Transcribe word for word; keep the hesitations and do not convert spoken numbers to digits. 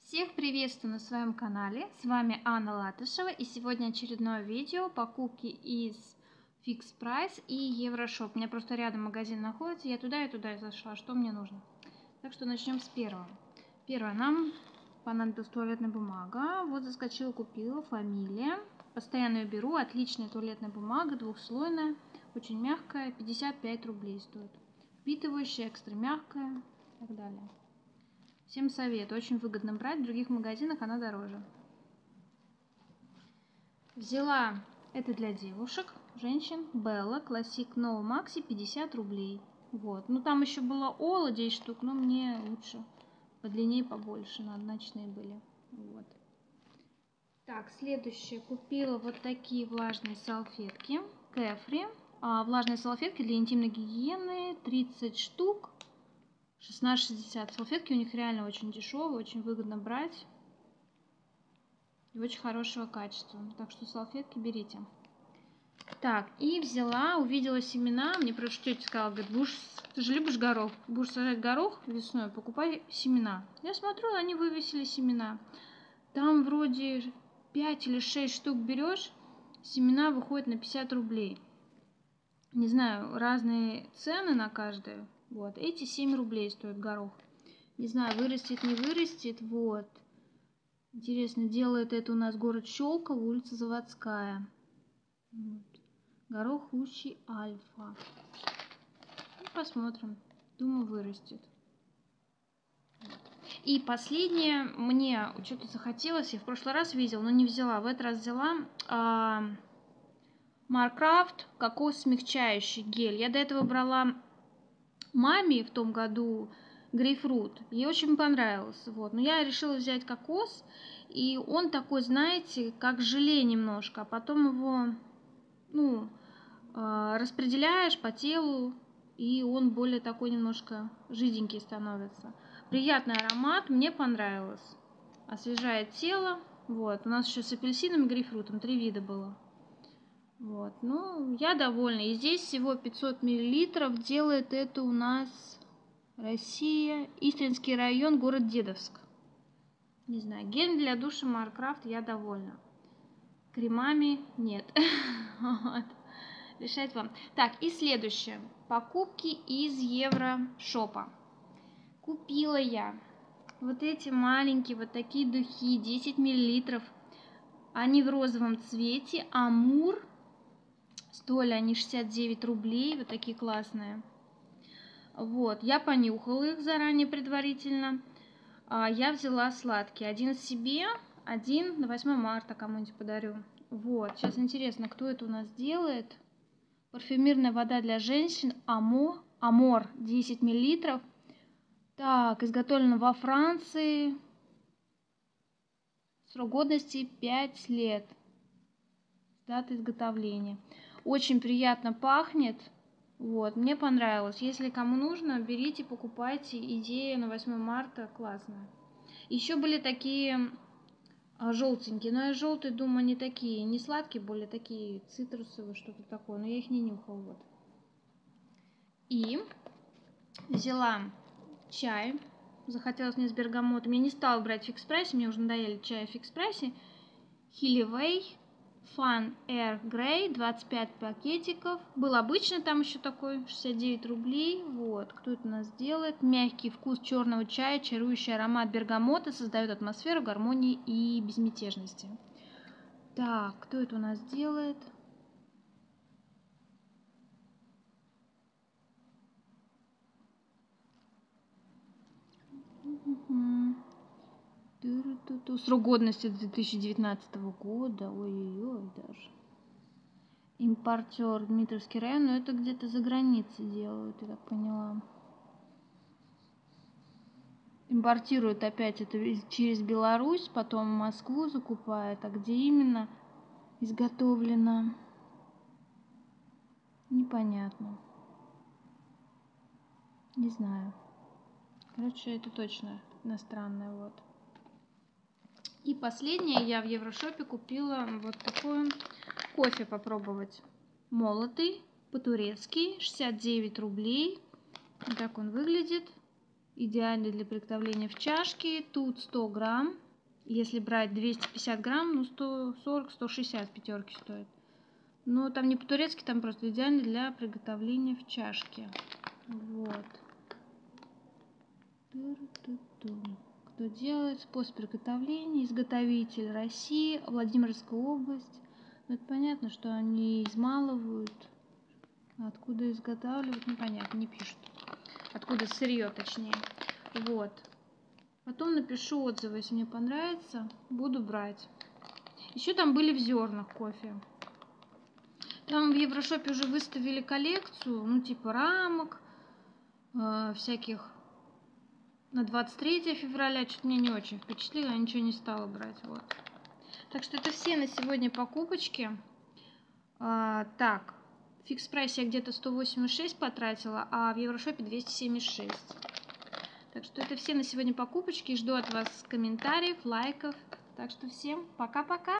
Всех приветствую на своем канале, с вами Анна Латышева, и сегодня очередное видео покупки из Fix Price и Еврошоп. У меня просто рядом магазин находится, я туда и туда зашла, что мне нужно. Так что начнем с первого. Первое, нам понадобилась туалетная бумага, вот заскочила, купила, фамилия, постоянно ее беру, отличная туалетная бумага, двухслойная, очень мягкая, пятьдесят пять рублей стоит, впитывающая, экстра мягкая и так далее. Всем советую, очень выгодно брать, в других магазинах она дороже. Взяла, это для девушек, женщин, Bella Classic No Maxi, пятьдесят рублей. Вот, ну там еще было Ола десять штук, но мне лучше подлиннее, побольше, одночные были. Вот. Так, следующее, купила вот такие влажные салфетки, Кэфри, а, влажные салфетки для интимной гигиены, тридцать штук. шестнадцать шестьдесят. Салфетки у них реально очень дешевые, очень выгодно брать. И очень хорошего качества. Так что салфетки берите. Так, и взяла, увидела семена. Мне просто тетя сказала, говорит, будешь, ты же любишь горох, будешь сажать горох весной, покупай семена. Я смотрю, они вывесили семена. Там вроде пять или шесть штук берешь, семена выходят на пятьдесят рублей. Не знаю, разные цены на каждую. Вот, эти семь рублей стоит горох. Не знаю, вырастет, не вырастет. Вот. Интересно, делает это у нас город Щелково, улица Заводская. Вот. Горох лучший Альфа. Ну, посмотрим. Думаю, вырастет. И последнее, мне что-то захотелось. Я в прошлый раз видела, но не взяла. В этот раз взяла а, Маркрафт кокос смягчающий гель. Я до этого брала маме в том году грейпфрут. Ей очень понравился. Вот. Но я решила взять кокос. И он такой, знаете, как желе немножко. А потом его ну, распределяешь по телу. И он более такой немножко жиденький становится. Приятный аромат. Мне понравилось. Освежает тело. Вот. У нас еще с апельсином и грейпфрутом. Три вида было. Вот, ну, я довольна. И здесь всего пятьсот миллилитров. Делает это у нас Россия, Истринский район, город Дедовск. Не знаю, гель для душа Маркрафт, я довольна. Кремами нет. Вот. Решать вам. Так, и следующее. Покупки из Еврошопа. Купила я вот эти маленькие, вот такие духи, десять миллилитров. Они в розовом цвете. Амур. Стоили они шестьдесят девять рублей, вот такие классные. Вот, я понюхала их заранее предварительно. Я взяла сладкие. Один себе, один на восьмое марта кому-нибудь подарю. Вот, сейчас интересно, кто это у нас делает. Парфюмерная вода для женщин Амо, Амор, десять миллилитров. Так, изготовлено во Франции. Срок годности пять лет. Дата изготовления. Очень приятно пахнет. Вот, мне понравилось. Если кому нужно, берите, покупайте. Идея на восьмое марта классная. Еще были такие а, желтенькие. Но я желтые, думаю, не такие. Не сладкие, более такие цитрусовые, что-то такое. Но я их не нюхала. Вот. И взяла чай. Захотелось мне с бергамотом. Я не стала брать в Fix Price. Мне уже надоели чай в Fix Price. Хиливей. Fun Air Grey, двадцать пять пакетиков. Был обычный там еще такой, шестьдесят девять рублей. Вот, кто это у нас делает? Мягкий вкус черного чая, чарующий аромат бергамота создает атмосферу гармонии и безмятежности. Так, кто это у нас делает? Срок годности две тысячи девятнадцатого года. Ой-ой-ой, даже. Импортер Дмитровский район, но это где-то за границей делают, я так поняла. Импортируют опять это через Беларусь, потом в Москву закупают. А где именно изготовлено? Непонятно. Не знаю. Короче, это точно иностранное, вот. И последнее, я в Еврошопе купила вот такой кофе попробовать. Молотый, по-турецки, шестьдесят девять рублей. Вот так он выглядит. идеальный для приготовления в чашке. Тут сто грамм. Если брать двести пятьдесят грамм, ну сто сорок — сто шестьдесят в пятерке стоит. Но там не по-турецки, там просто идеально для приготовления в чашке. Вот. Кто делает? Способ приготовления. Изготовитель Россия, Владимирская область. Ну, это понятно, что они измалывают. Откуда изготавливают, непонятно, не пишут. Откуда сырье, точнее. Вот. Потом напишу отзывы, если мне понравится, буду брать. Еще там были в зернах кофе. Там в Еврошопе уже выставили коллекцию, ну типа рамок, э, всяких на двадцать третье февраля. Что-то мне не очень впечатлило, я ничего не стала брать. Вот. Так что это все на сегодня покупочки. А, так, в фикс прайсе я где-то сто восемьдесят шесть потратила, а в Еврошопе двести семьдесят шесть. Так что это все на сегодня покупочки. Жду от вас комментариев, лайков. Так что всем пока-пока.